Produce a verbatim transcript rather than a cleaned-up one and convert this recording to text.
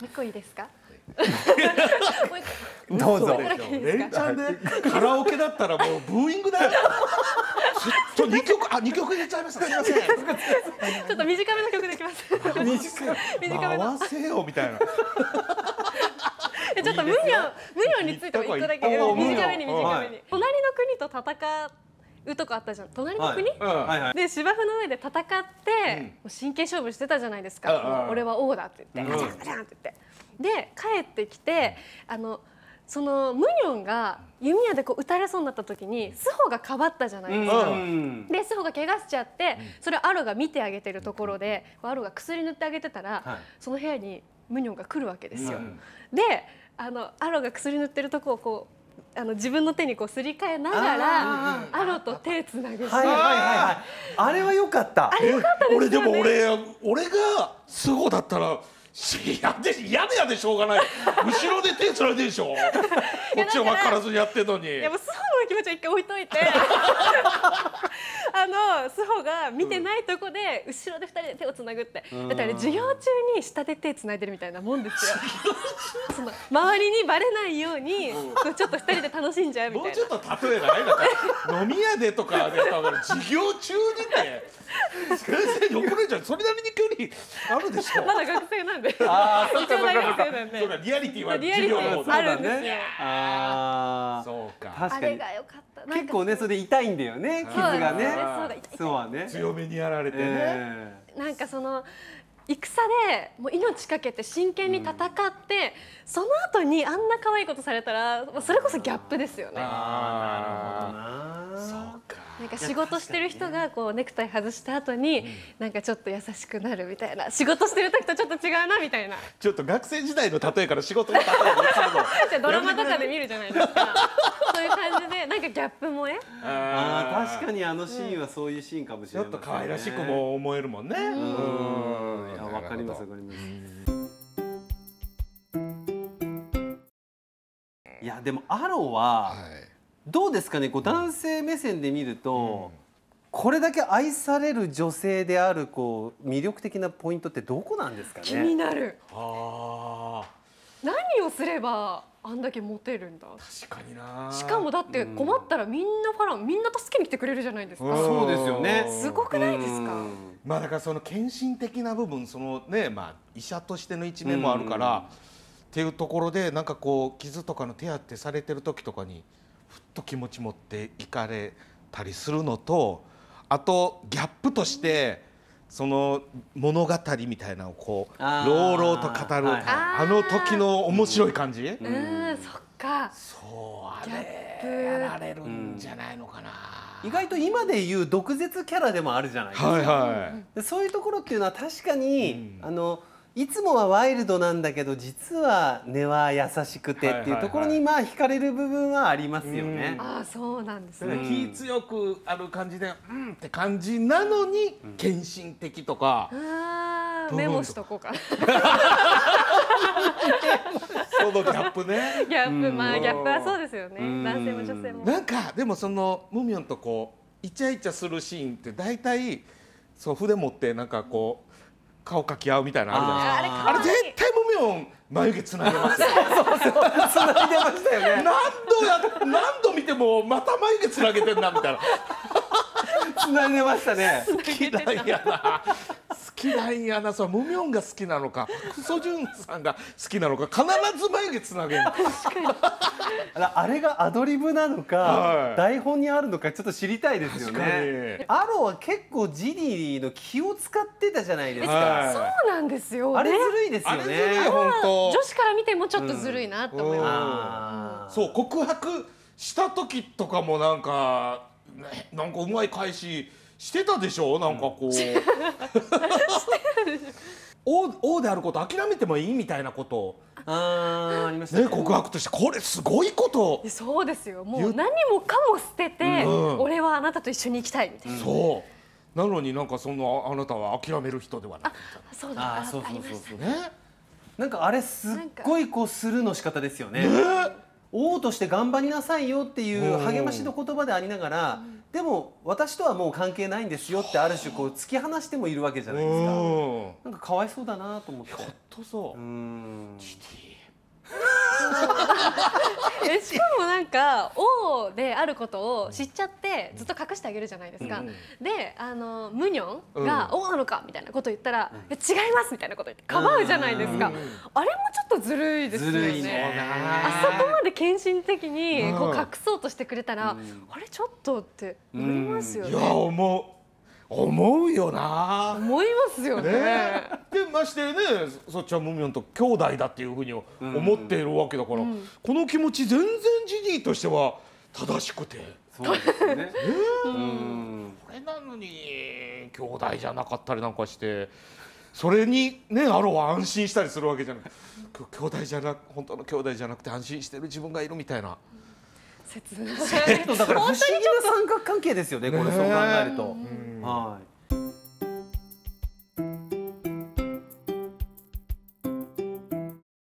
一個いいですか？ どうぞ。 連チャンでカラオケだったらもうブーイングだよ。ちょっとにきょく、あ、にきょく入れちゃいました。すみません。 ちょっと短めの曲できます。短めの。 合わせよみたいな。 ちょっと無尿無尿についても一個だけ短めに短めに。隣の国と戦うとこあったじゃん。隣の国？で芝生の上で戦って真剣勝負してたじゃないですか。俺は王だって言ってガチャガチャガチャって言って。で帰ってきてあのそのムニョンが弓矢でこう撃たれそうになった時にスホがかばったじゃないですか。でスホが怪我しちゃってそれをアロが見てあげてるところでアロが薬塗ってあげてたらその部屋にムニョンが来るわけですよ。であのアロが薬塗ってるとこをこうあの自分の手にこうすり替えながらアロと手つなぐシーン。 はいはいはいはい。あれは良かった。 あれ良かったですよね。 俺でも俺俺がスゴだったら。嫌で嫌でやでしょうがない。後ろで手つないででしょ。こっちは分からずにやってんのに。 いやもうスホの気持ちは一回置いといてあのスホが見てないとこで後ろでふたりで手をつなぐって、だってあれ授業中に下で手つないでるみたいなもんですよ。その周りにバレないようにこうちょっとふたりで楽しんじゃうみたいな。 もうちょっと例えない？なんか飲み屋でとかで授業中にって先生に怒られちゃう。それなりに距離あるでしょ。 まだ学生なんで。 ああ、そっか一応大そっかそっか。 学生なんで。 そうか、リアリティはリアリティ授業の方あるんですよ。 ああ、 そうか。 確かに。 あれが良かった。 結構ね、それで痛いんだよね、傷がね。そうはね。 強めにやられてね。 なんかその戦でもう命かけて真剣に戦って、その後にあんな可愛いことされたらそれこそギャップですよね。 ああ、なるほどな。そうか。 なんか仕事してる人がこうネクタイ外した後になんかちょっと優しくなるみたいな、仕事してる時とちょっと違うなみたいな。 ちょっと学生時代の例えから仕事の例えに移るの。 ドラマとかで見るじゃないですか。そういう感じでなんかギャップもね。 ああ、確かにあのシーンはそういうシーンかもしれない。 ちょっと可愛らしくも思えるもんね。うん。 いや、わかりますわかります。いやでもアロはどうですかね、こう男性目線で見ると、これだけ愛される女性であるこう魅力的なポイントってどこなんですかね。 気になる。 ああ。 何をすればあんだけモテるんだ。 確かにな。 しかもだって困ったらみんなファランみんな助けに来てくれるじゃないですか。 そうですよね。 すごくないですか。 まあだからその献身的な部分、そのね、まあ医者としての一面もあるからっていうところで、なんかこう傷とかの手当てされてる時とかにふっと気持ち持っていかれたりするのと、あとギャップとしてその物語みたいなのをこう朗々と語るあの時の面白い感じ。 うん、そっか。 そうあれやられるんじゃないのかな。 意外と今でいう毒舌キャラでもあるじゃないですか。 はいはい。 そういうところっていうのは確かに、うん、あのいつもはワイルドなんだけど実は根は優しくてっていうところにまあ惹かれる部分はありますよね。 ああ、そうなんですね。 気強くある感じでうんって感じなのに献身的とか。 ああ、メモしとこうかな。 そのギャップね。 ギャップ、まあギャップはそうですよね。男性も女性も。 なんかでもそのムミョンとこうイチャイチャするシーンって大体そう筆持ってなんかこう顔描き合うみたいなのあるじゃないですか。あれ絶対ムミョン眉毛つなげますよ。 そうそう、つないでましたよね。 何度や何度見てもまた眉毛つなげてんなみたいな。 つないでましたね。 好きなんやな。好きなんやな。そう、ムミョンが好きなのか、クソジュンさんが好きなのか、必ず眉毛つなげる。 あれがアドリブなのか、はい、台本にあるのかちょっと知りたいですよね。アロは結構ジニーの気を使ってたじゃないですか。 はい、そうなんですよ、ね。 あれずるいですよね。 本当。 女子から見てもちょっとずるいなって思います。 そう、告白した時とかもなんか、ね、なんかうまい返ししてたでしょ。なんかこう。王, 王であること諦めてもいいみたいなことをあありましたね、 告白としてこれすごいことそうですよ。もう何もかも捨てて、うん、俺はあなたと一緒に行きたいみたいな、 そうなのになんかそのあなたは諦める人ではない。 あ、そうだ、あ、そうそうそうそうね。なんかあれすっごいこうスルーの仕方ですよね。 ね、 王として頑張りなさいよっていう励ましの言葉でありながら、でも私とはもう関係ないんですよってある種こう突き放してもいるわけじゃないですか。なんかかわいそうだなと思って。 ほんとそう。うん。 えしかもなんか王であることを知っちゃってずっと隠してあげるじゃないですか。うん、であのムニョンが王なのかみたいなことを言ったら、うん、違いますみたいなこと言ってかばうじゃないですか。うん、あれもちょっとずるいですよね。あそこまで献身的にこう隠そうとしてくれたら、うん、あれちょっとってなりますよね。 いや思う。思うよな。 思いますよね。ねでましてね、そっちはムミョンと兄弟だっていうふうに思っているわけだから、うん、この気持ち全然ジジイとしては正しくて。 そうですね。 うん。これなのに兄弟じゃなかったりなんかして、それにねアロは安心したりするわけじゃない。兄弟じゃなく本当の兄弟じゃなくて安心してる自分がいるみたいな。 切ない。 だから不思議な三角関係ですよね。これそう考えると。はい。